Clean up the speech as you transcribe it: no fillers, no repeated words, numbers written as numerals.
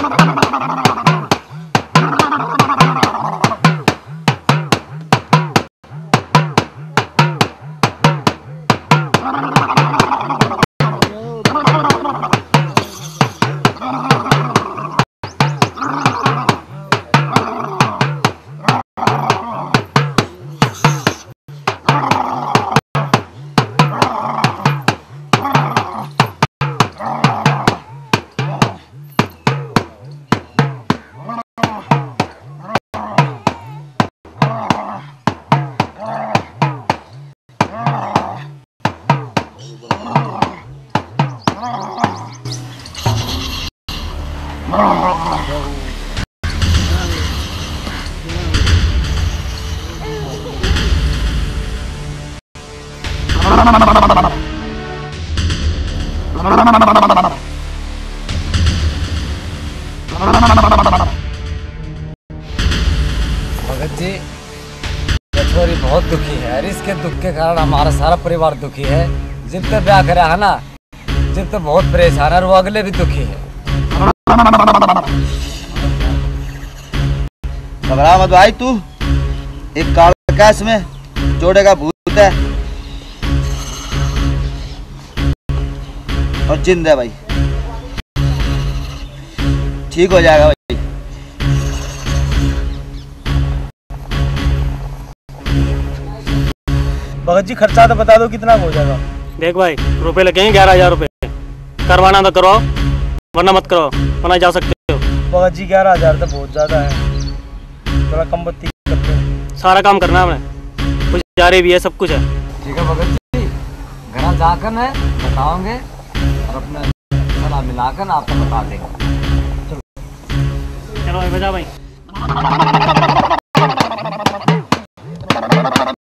भगत जी, ये छोरी बहुत दुखी है और इसके दुख के कारण हमारा सारा परिवार दुखी है। जितने ब्याह करे है ना, जितने बहुत परेशान है, वो अगले भी दुखी है। घबरा मत भाई, तू एक काला कैश में जोड़े का भूत है और जिंद है भाई, ठीक हो जाएगा भाई। भगत जी खर्चा तो बता दो कितना हो जाएगा। देख भाई, रुपए लगेंगे 11,000 रुपए। करवाना तो करवाओ, वरना मत करो, वरना जा सकते हो। भगत जी 11,000 तो बहुत ज्यादा है, थोड़ा कम बत्ती करते हैं। सारा काम करना है हमने, कुछ जा रही भी है, सब कुछ है। ठीक है भगत जी, घर जाकर मैं बताओगे और अपना सलाह मिलाकर आपको बता देंगे। चलो भाई, बजा भाई।